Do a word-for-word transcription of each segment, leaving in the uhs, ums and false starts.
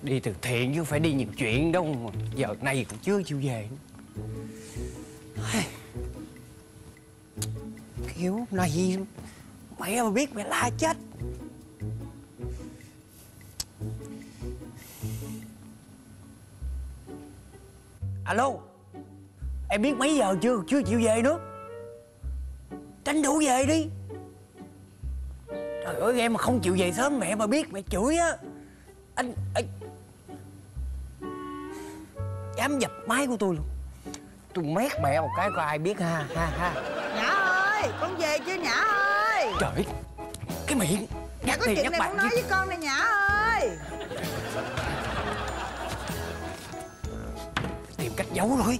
Đi từ thiện chứ không phải đi nhiều chuyện đâu mà giờ này cũng chưa chịu về nữa. Kiểu này mẹ mà biết mẹ la chết. Alo, em biết mấy giờ chưa? Chưa chịu về nữa. Tranh thủ về đi. Trời ơi, em mà không chịu về sớm mẹ mà biết mẹ chửi á. Anh, anh... dám dập máy của tôi luôn. Tôi mét mẹ một cái có ai biết ha ha ha. Nhã ơi, con về chưa Nhã ơi? Trời, cái miệng Nhã có chuyện này muốn nói với con nè Nhã ơi. Tìm cách giấu rồi.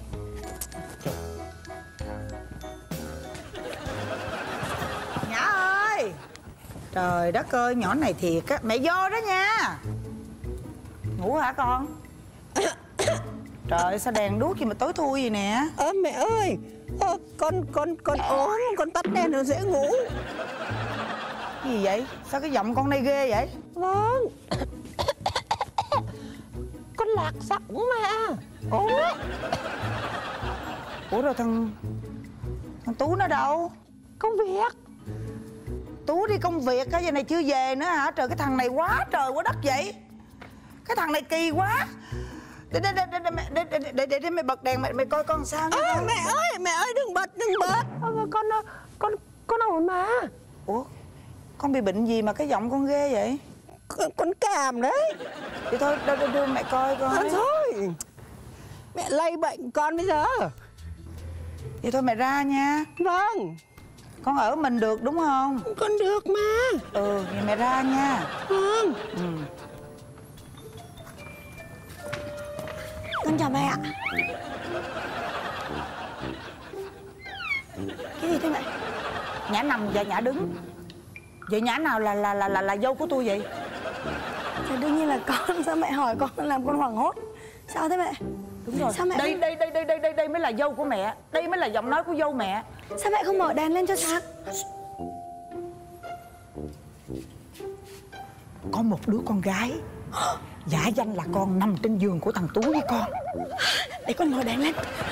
Nhã ơi. Trời đất ơi, nhỏ này thiệt á. Mẹ vô đó nha. Ngủ hả con? Trời, sao đèn đuốc gì mà tối thui vậy nè? Ơ mẹ ơi, ờ, con con con ốm, con tắt đèn rồi dễ ngủ. Cái gì vậy? Sao cái giọng con này ghê vậy? Vâng. Con lạc giọng mà. Ốm đấy. Ủa rồi thằng thằng Tú nó đâu? Công việc. Tú đi công việc á, giờ này chưa về nữa hả? Trời, cái thằng này quá trời quá đất vậy. Cái thằng này kỳ quá. Để để để để để để để để, để mẹ bật đèn mẹ mẹ coi con sao nha. À, mẹ ơi, mẹ ơi đừng bật, đừng bật. À, con con con ổn mà. Ủa, con bị bệnh gì mà cái giọng con ghê vậy? Con, con cảm đấy. Thì thôi đưa, đưa, đưa mẹ coi coi. À, thôi. Mẹ lây bệnh con bây giờ. Vậy thôi mẹ ra nha. Vâng. Con ở mình được đúng không? Con được mà. Ừ, vậy mẹ ra nha. Vâng. Ừ. Con chào mẹ ạ. Cái gì thế mẹ? Nhã nằm và Nhã đứng. Vậy Nhã nào là là là là, là dâu của tôi vậy? Thì đương nhiên là con. Sao mẹ hỏi con làm con hoảng hốt? Sao thế mẹ? Đúng rồi. Sao mẹ đây không... đây đây đây đây đây đây mới là dâu của mẹ. Đây mới là giọng nói của dâu mẹ. Sao mẹ không mở đèn lên cho sáng? Có một đứa con gái giả danh là con nằm trên giường của thằng Tú với con. Để con mở đèn lên.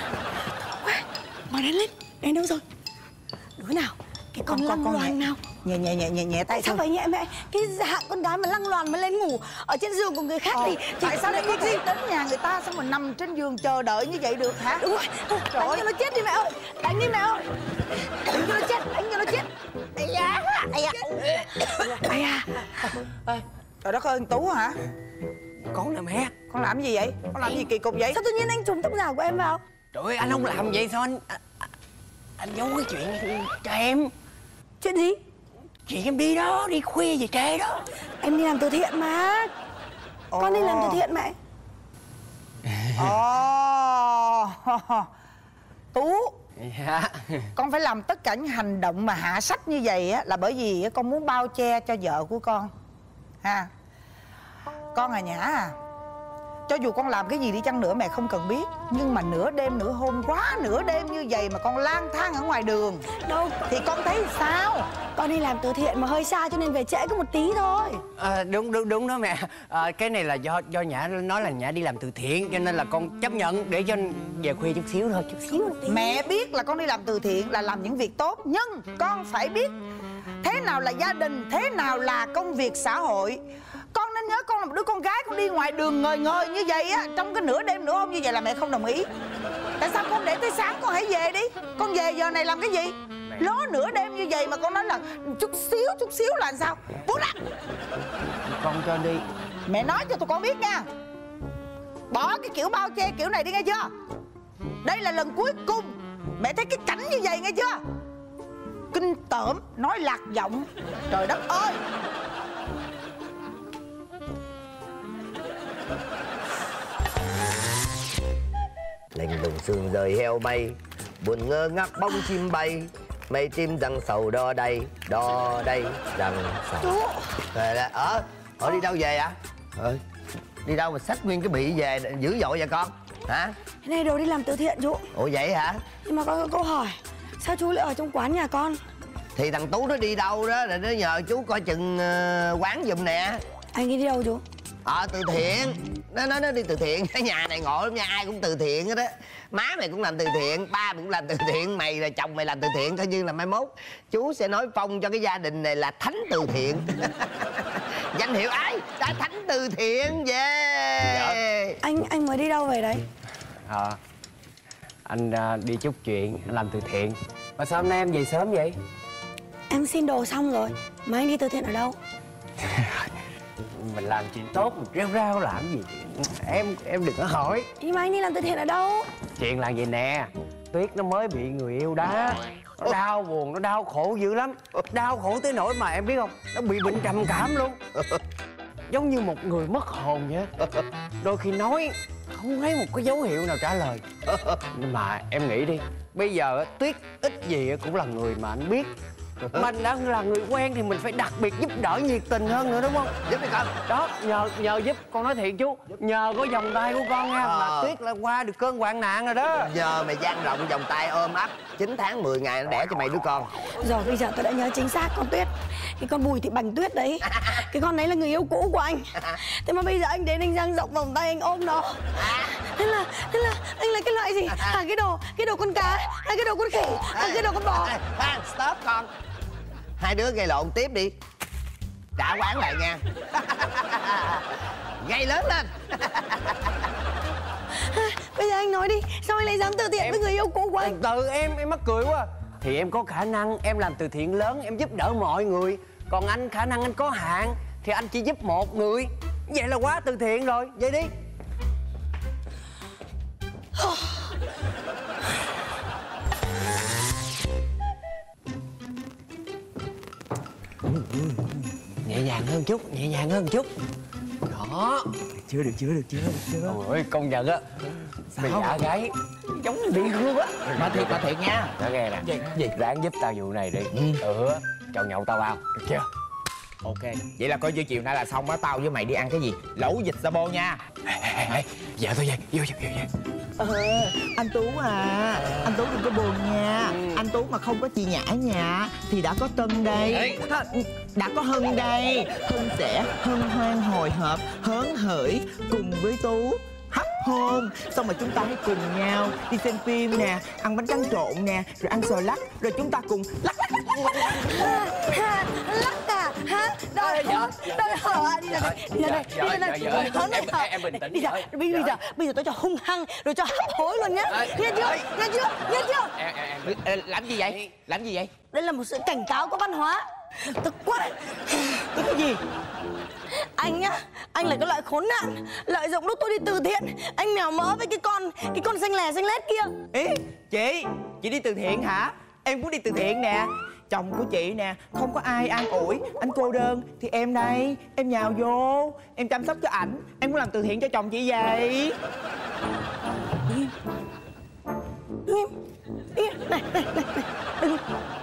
Mở đèn lên. Đèn đâu rồi? Đứa nào? Cái con, con lăng con loàn nào? Nhẹ nhẹ nhẹ nhẹ nhẹ tay. Sao phải nhẹ mẹ? Cái dạng con gái mà lăng loàn mà lên ngủ ở trên giường của người khác ờ, thì, thì tại sao lại có thể đến nhà người ta xong mà nằm trên giường chờ đợi như vậy được hả? Đúng rồi. Đánh cho nó chết đi mẹ ơi. Đánh đi mẹ ơi. Đánh cho nó chết. Đánh cho nó chết. Ây da. Ây da. Ây da. Trời đất ơi, Tú hả? Con nè mẹ. Con làm gì vậy? Con làm gì kỳ cục vậy? Sao tự nhiên anh trúng tóc giả của em vào? Trời ơi, anh không làm vậy sao anh... Anh, anh giấu cái chuyện cho em. Chuyện gì? Chuyện em đi đó, đi khuya về trễ đó. Em đi làm từ thiện mà. Ồ. Con đi làm từ thiện mẹ. Ồ. Tú. Dạ. Con phải làm tất cả những hành động mà hạ sách như vậy á là bởi vì con muốn bao che cho vợ của con. Ha. Con à Nhã à, cho dù con làm cái gì đi chăng nữa mẹ không cần biết, nhưng mà nửa đêm nửa hôm quá nửa đêm như vậy mà con lang thang ở ngoài đường đâu thì con thấy sao? Con đi làm từ thiện mà hơi xa cho nên về trễ có một tí thôi. À, đúng đúng đúng đó mẹ. À, cái này là do do Nhã nói là Nhã đi làm từ thiện cho nên là con chấp nhận để cho về khuya chút xíu thôi, chút xíu một tí. Mẹ biết là con đi làm từ thiện là làm những việc tốt, nhưng con phải biết thế nào là gia đình, thế nào là công việc xã hội. Con nên nhớ con là một đứa con gái, con đi ngoài đường ngời ngời như vậy á, trong cái nửa đêm nửa hôm như vậy là mẹ không đồng ý. Tại sao con để tới sáng con hãy về đi? Con về giờ này làm cái gì? Ló nửa đêm như vậy mà con nói là chút xíu chút xíu là làm sao? Cút ra. Con cho đi. Mẹ nói cho tụi con biết nha, bỏ cái kiểu bao che kiểu này đi nghe chưa? Đây là lần cuối cùng mẹ thấy cái cảnh như vậy nghe chưa? Kinh tởm, nói lạc giọng. Trời đất ơi. Lạnh lùng sương rời heo bay, buồn ngơ ngác bóng chim bay. Mấy chim răng sầu đo đây, đo đây, răng sầu. Rồi là, ờ, ở đi đâu về ạ? Ờ, đi đâu mà xách nguyên cái bị về dữ dội vậy con? Hả? Cái này đồ đi làm từ thiện chú. Ủa vậy hả? Nhưng mà con có câu hỏi, sao chú lại ở trong quán nhà con? Thì thằng Tú nó đi đâu đó, rồi nó nhờ chú coi chừng uh, quán giùm nè. Anh ấy đi đâu chú? Ờ, từ thiện. Nó nói nó đi từ thiện. Cái nhà này ngộ lắm nha, ai cũng từ thiện hết á. Má mày cũng làm từ thiện, ba mày cũng làm từ thiện, mày là chồng mày làm từ thiện. Coi như là mai mốt chú sẽ nói phong cho cái gia đình này là thánh từ thiện. Danh hiệu ai? Đã thánh từ thiện về. Dạ. Anh anh mới đi đâu về đấy? À, anh à, đi chút chuyện, anh làm từ thiện. Mà sao hôm nay em về sớm vậy? Em xin đồ xong rồi. Mà anh đi từ thiện ở đâu? Mình làm chuyện tốt, mình rêu rao làm gì? Em em đừng có hỏi. Nhưng mà anh đi làm từ thiện ở đâu? Chuyện là vậy nè, Tuyết nó mới bị người yêu đá. Nó đau buồn, nó đau khổ dữ lắm. Đau khổ tới nỗi mà em biết không, nó bị bệnh trầm cảm luôn. Giống như một người mất hồn vậy. Đôi khi nói không thấy một cái dấu hiệu nào trả lời. Nhưng mà em nghĩ đi, bây giờ Tuyết ít gì cũng là người mà anh biết. Mình đã là người quen thì mình phải đặc biệt giúp đỡ nhiệt tình hơn nữa, đúng không? Giúp đi con. Đó, nhờ nhờ giúp, con nói thiệt chú. Nhờ có vòng tay của con nha, Ờ. mà Tuyết là qua được cơn hoạn nạn rồi đó. Giờ mày dang rộng vòng tay ôm ấp chín tháng mười ngày nó đẻ cho mày đứa con. Rồi bây giờ tôi đã nhớ chính xác con Tuyết. Cái con Bùi Thị Bành Tuyết đấy. Cái con đấy là người yêu cũ của anh. Thế mà bây giờ anh đến anh dang rộng vòng tay anh ôm nó. Thế là thế là anh lấy cái loại gì? À cái đồ, cái đồ con cá, hay cái đồ con khỉ, hay cái đồ con bò. Ê, khoan, stop con. Hai đứa gây lộn tiếp đi. Trả quán lại nha. Gây lớn lên. Bây giờ anh nói đi, sao anh lại dám từ thiện Em- với người yêu cũ của anh? Từ từ em, em mắc cười quá. Thì em có khả năng, em làm từ thiện lớn, em giúp đỡ mọi người. Còn anh khả năng anh có hạn, thì anh chỉ giúp một người. Vậy là quá từ thiện rồi, vậy đi. Nhẹ nhàng hơn chút, nhẹ nhàng hơn chút. Đó. Chưa được, chưa được, chưa được, chưa. Ôi, công nhận á. Mày giả gái giống điên luôn á. Mà thiệt, mà thiệt nha. Đó nghe nè. Gì? Gì? Ráng giúp tao vụ này đi. Ừ. Chọn nhậu tao bao, được chưa? Ok, vậy là coi như chiều nay là xong á. Tao với mày đi ăn cái gì? Lẩu vịt Sabo nha. Ê, ê, ê, giờ tôi về, vô, vô, vô, vô. Ờ, anh Tú à, anh Tú đừng có buồn nha. Anh Tú mà không có chị Nhã nhà thì đã có Tân đây, đã có Hân đây. Hân sẽ hân hoan hồi hộp, hớn hởi cùng với Tú hấp hôn. Xong rồi chúng ta hãy cùng nhau đi xem phim nè, ăn bánh tráng trộn nè, rồi ăn xò lắc, rồi chúng ta cùng lắc lắc lắc Ha, ha, lắc à, hả? Đòi hở, đòi hở, đi ra đây, đi ra đây, đi ra đây, Vợ, vợ, hớn em- hở. em bình tĩnh Đi ra, vợ. bây bây giờ, bây giờ tôi cho hung hăng, rồi cho hấp hối luôn nhá. Ê, Nghe chưa, ê. nghe chưa, nghe chưa? Em, em, em. Ê, làm gì vậy? Làm gì vậy? Đây là một sự cảnh cáo có văn hóa. Tức quá. Tức cái gì? Anh nhá, anh là cái loại khốn nạn, lợi dụng lúc tôi đi từ thiện, anh mèo mỡ với cái con, cái con xanh lè xanh lét kia. Ý, chị, chị đi từ thiện hả? Em cũng đi từ thiện nè. Chồng của chị nè, không có ai an ủi, anh cô đơn thì em đây, em nhào vô, em chăm sóc cho ảnh, em cũng làm từ thiện cho chồng chị vậy. Im, im, im, này, này, này, này, đừng.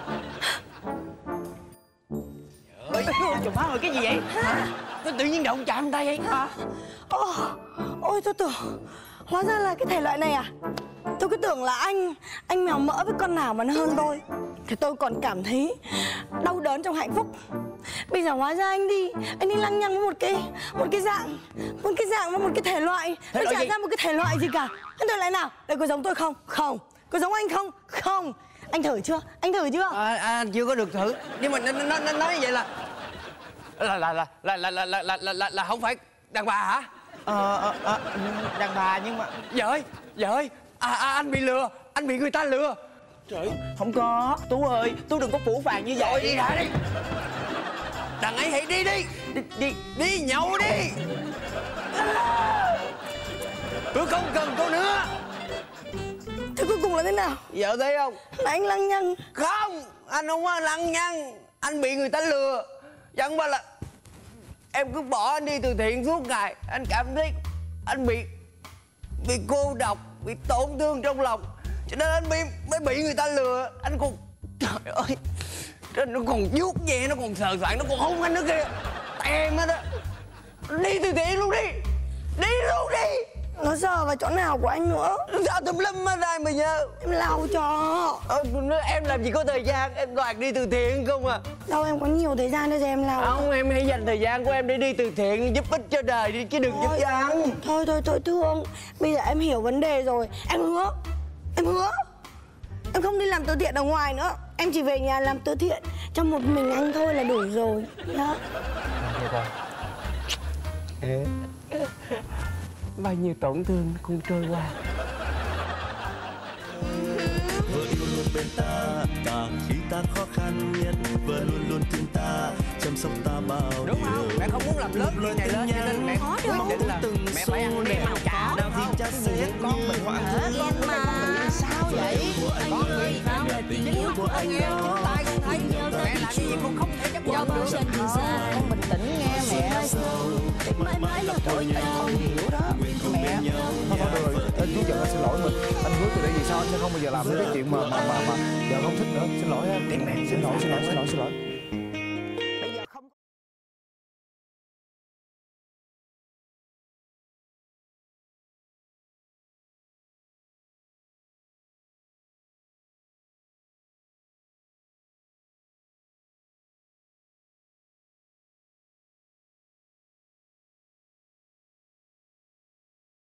Ôi, trời má ơi, cái gì vậy? Tôi tự nhiên động chạm tay vậy. À, ồ, ôi tôi tưởng hóa ra là cái thể loại này à. Tôi cứ tưởng là anh anh mèo mỡ với con nào mà nó hơn tôi thì tôi còn cảm thấy đau đớn trong hạnh phúc. Bây giờ hóa ra anh đi anh đi lăng nhăng với một cái một cái dạng một cái dạng và một cái thể loại nó loại chả gì? ra một cái thể loại gì cả. Anh thể loại nào? Đây có giống tôi không? Không. Có giống anh không? Không. Anh thử chưa? Anh thử chưa? À, à, chưa có được thử. Nhưng mà nó, nó, nó nói như vậy là là là là là là là là là, là, là không phải đàn bà hả? Ờ, ờ, ờ, đàn bà nhưng mà... Vợ ơi, vợ ơi, à, à, anh bị lừa, anh bị người ta lừa. Trời, không có. Tú ơi, Tú đừng có phủ phàng như Rồi vậy. đi ra đi. Đằng ấy hãy đi đi. Đi, đi. Đi nhậu đi. Tôi không cần cô nữa. Thế cuối cùng là thế nào? Vợ thấy không? Là anh lăng nhăng. Không, anh không có lăng nhăng. Anh bị người ta lừa. Chẳng qua là em cứ bỏ anh đi từ thiện suốt ngày. Anh cảm thấy anh bị bị cô độc, bị tổn thương trong lòng. Cho nên anh bị mới bị người ta lừa. Anh còn trời ơi, nó còn vuốt ve, nó còn sờ soạng, nó còn hôn anh nữa kìa. Em hết á. Đi từ thiện luôn đi. Đi luôn đi. Nó sờ vào chỗ nào của anh nữa? Sao tùm lum hết đây mà nhớ. Em lau cho. Ờ, em làm gì có thời gian, em toàn đi từ thiện không à. Đâu em có nhiều thời gian để em lau. Không, em hãy dành thời gian của em để đi từ thiện, giúp ích cho đời đi chứ đừng giúp cho ăn. Thôi thôi thôi Thương, bây giờ em hiểu vấn đề rồi. Em hứa, em hứa em không đi làm từ thiện ở ngoài nữa. Em chỉ về nhà làm từ thiện cho một mình anh thôi là đủ rồi nhá. Bao nhiêu tổn thương cũng trôi qua. Vợ yêu luôn bên ta cả khi ta khó khăn nhất, vợ luôn luôn thương ta chăm sóc ta bao điều. Đúng không? Mẹ không muốn làm lớn cái này lên cho nên mẹ quyết định là mẹ phải ăn đem ăn cháo. Nào thì cha sẽ con mình họa hả? Con mình mà sao vậy? Con người sao là chính của anh em, chính tay con thấy. Mẹ làm cái gì cũng không thể chấp nhận được. Con bình tĩnh nghe mẹ. Mãi mãi là tội nhau. Con hiểu đó. Mẹ. Thôi thôi được rồi, anh chú giận anh xin lỗi mình. Anh hứa từ đây về sau anh sẽ không bao giờ làm những cái chuyện mà mà mà mà giờ không thích nữa. Xin lỗi em. Xin lỗi, xin lỗi, xin lỗi, xin lỗi.